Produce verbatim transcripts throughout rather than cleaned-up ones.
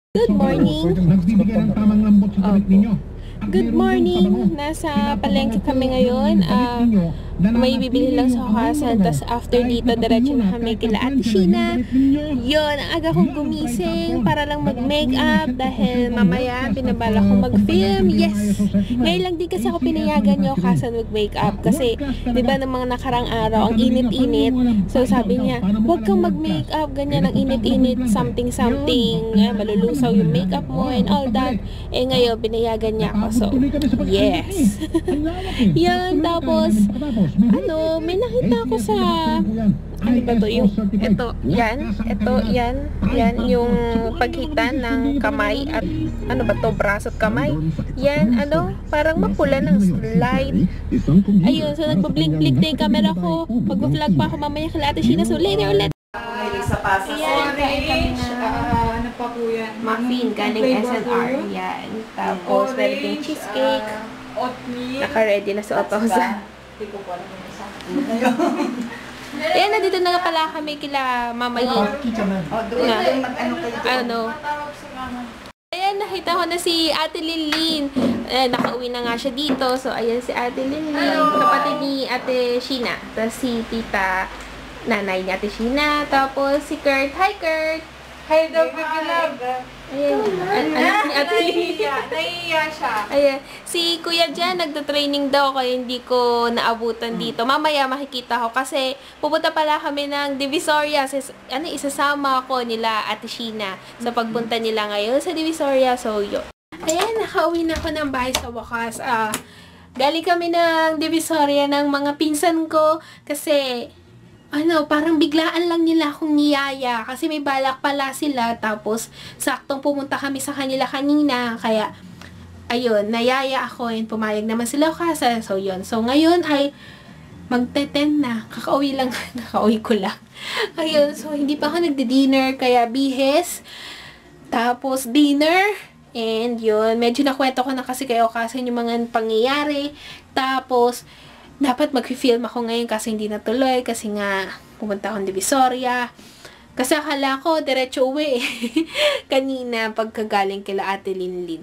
Good morning. Nagbibigay ng tamang lambot sa damit ninyo. Good morning. Nasa palengke kami ngayon. Uh, may bibili lang sa Hokasan. Tapos after dito, diretso na kami kila Ate Sheena. Yun, ang aga kong gumising para lang mag-makeup dahil mamaya pinabala ko mag-film. Yes! Ngayon lang din kasi ako pinayagan niyo Hokasan mag-makeup. Kasi, di ba ng mga nakarang araw, ang init-init. So sabi niya, huwag kang mag-makeup, ganyan ang init-init, something-something. Eh, malulusaw yung makeup mo and all that. Eh ngayon, pinayagan niya ako. So, yes. Yan, tapos, ano, may nakita ko sa, ano ba to, yung, ito, yan, ito, yan, yan, yung paghitan ng kamay at, ano ba to, braso at kamay. Yan, ano, parang mapula ng slide. Ayun, so nagpa-blink-blink na yung camera ko. Mag-vlog pa ako mamaya kala Ate Sheena. So, later ulit. Ayan, kain kami na ano pa po yan? muffin, galing S N R. Yan. Tapos, meron din cheesecake. Oatmeal. Naka-ready na sa Otosa. Hindi ko po alam yung isa. Ayan, nandito na nga pala kami kila Mama Yin. O, doon Na. doon mag-ano kayo. Ano? Ayan, nakita ko na si Ate Linlin. Eh, nakauwi na nga siya dito. So, ayan si Ate Linlin. Kapatid ni Ate Sheena. Tapos si Tita, nanay ni Ate Sheena. Tapos si Kurt. Hi, Kurt! Hi, Dog Baby Love. Ayan, an- anak ni Ate Linlin. Nahihiya siya. Ayan, si Kuya Jan, nagta-training daw kaya hindi ko naabutan dito. Mamaya makikita ko kasi pupunta pala kami ng Divisoria. Sa, ano, isasama ko nila Ate Sheena sa pagpunta nila ngayon sa Divisoria. So, yun. Ayan, nakauwi na ako ng bahay sa wakas. Ah, galing kami ng Divisoria ng mga pinsan ko kasi ano, parang biglaan lang nila akong niyaya kasi may balak pala sila tapos saktong pumunta kami sa kanila kanina kaya ayun, nayaya ako and pumayag naman sila kasi so yun. So ngayon ay magte-ten na, kakauwi lang, kakauwi ko lang. Ayun, so hindi pa ako nagdi-dinner kaya bihes tapos dinner and yun, medyo nakwento ko na kasi kayo kasi yung mga pangyayari tapos dapat mag-film ako ngayon kasi hindi natuloy kasi nga pumunta akong Divisoria. Kasi akala ko diretso uwi kanina pagkagaling kila Ate Linlin.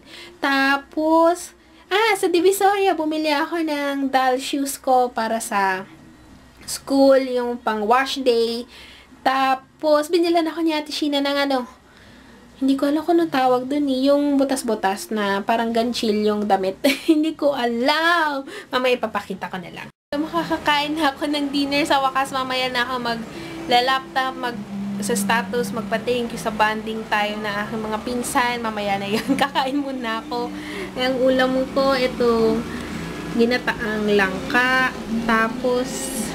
Tapos, ah, sa Divisoria bumili ako ng doll shoes ko para sa school, yung pang wash day. Tapos, binilan ako ni Ate Sheena ng ano, hindi ko alam kung anong tawag dun eh. Yung butas-butas na parang ganchil yung damit. Hindi ko alam. Mamaya ipapakita ko na lang. Makakakain na ako ng dinner sa wakas. Mamaya na ako mag-laptop, mag sa status, magpa-thank you sa bonding tayo na aking mga pinsan. Mamaya na yan. Kakain muna ako. Ang ulam ko, ito, ginataang langka. Tapos,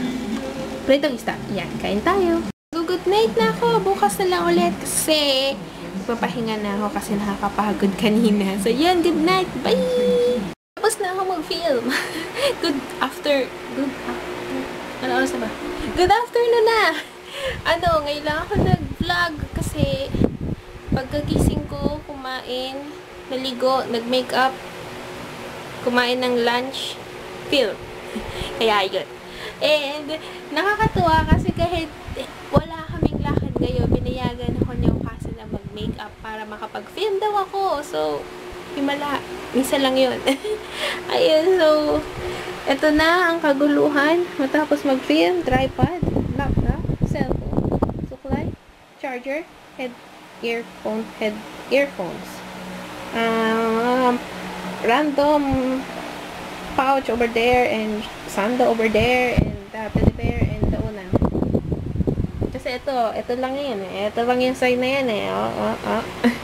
pritong isda. Yan, kain tayo. So, good night na ako. Bukas na lang ulit kasi papahinga na ako kasi nakakapagod kanina. So, yun. Good night. Bye! Tapos na ako mag-film. Good after... Good after... Ano oras na ba? Good afternoon na! Ano, ngayon lang ako nag-vlog kasi pagkagising ko, kumain, naligo, nag-makeup, kumain ng lunch, film. Kaya yun. And, nakakatuwa kasi kahit wala kaming lakad ngayon, binayagan ako niyo kasi na mag-makeup para makapag-film daw ako. So, himala. Minsan lang yun. Ayun, so, eto na ang kaguluhan. Matapos mag-film, tripod, laptop, cellphone, suklay, charger, head, earphone, head, earphones. Um, random pouch over there, and sando over there, and uh, teddy bear, and the unang. Kasi ito, ito lang yan eh. Ito lang yung sign na yan eh. Oh, oh, oh.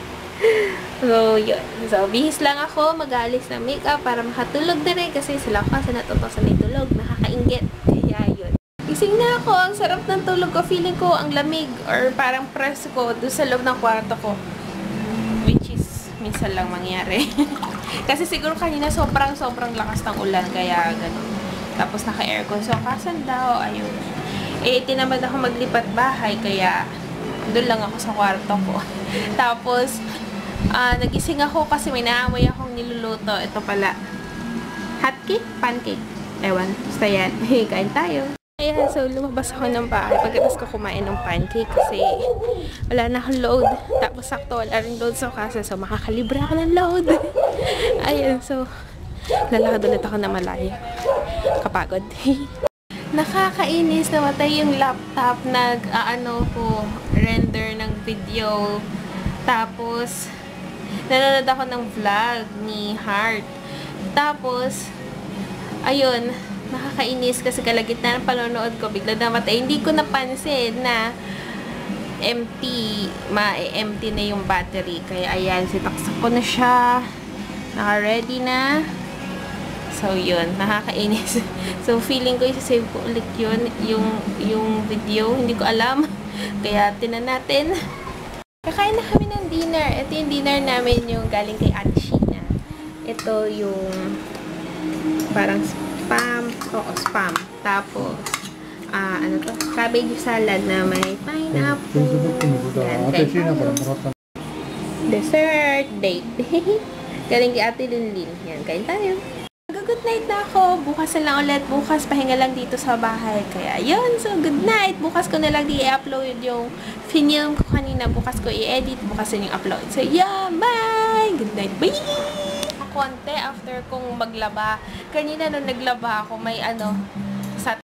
So, yun. So, bihis lang ako mag-alis ng makeup para makatulog na rin kasi sila ko kasi natutok sa may tulog. Nakakaingit. Kaya, yun. Gising na ako. Ang sarap ng tulog ko. Feeling ko ang lamig or parang press ko doon sa loob ng kwarto ko. Which is, minsan lang mangyari. Kasi siguro kanina sobrang-sobrang lakas ng ulan. Kaya, ganun. Tapos, naka-aircon. So, kasan daw, ayun. Eh, tinamad ako maglipat bahay. Kaya, doon lang ako sa kwarto ko. Tapos, Uh, nagising ako kasi may naamoy akong niluluto. Ito pala. Hot cake? Pancake? Ewan. Basta yan. Kain tayo. Ayan, so lumabas ako ng bahay pagkatapos ko kumain ng pancake kasi wala na akong load. Tapos sakto wala rin load sa kasa, so makakalibra ako ng load. Ayan, so lalakad ulit ako na malayo. Kapagod. Nakakainis, namatay yung laptop, nag aano ko render ng video. Tapos nanonood ako ng vlog ni Heart. Tapos ayun, nakakainis kasi kalagitnaan ng panonood ko, bigla namatay. Hindi ko napansin na empty, ma-empty na yung battery. Kaya ayan, sitaksak ko na siya. Naka-ready na. So, yun. Nakakainis. So, feeling ko isa-save ko ulit yun. Yung, yung video. Hindi ko alam. Kaya, tinan natin. Kakain na kami ng dinner. Ito yung dinner namin yung galing kay Ate Sheena. Ito yung parang spam. Oo, spam. Tapos, ah, ano to? Cabbage salad na may pineapple. Yan, kain tayo. Dessert date. Galing kay Ate Linlin. Yan, kain tayo. Good night na ako. Bukas na lang ulit. Bukas pahinga lang dito sa bahay. Kaya yun. So, good night. Bukas ko na lang i-upload yung film ko kanina. Bukas ko i-edit. Bukas na yung upload. So, yeah. Bye! Good night. Bye! Konti after kong maglaba. Kanina nung naglaba ako, may ano,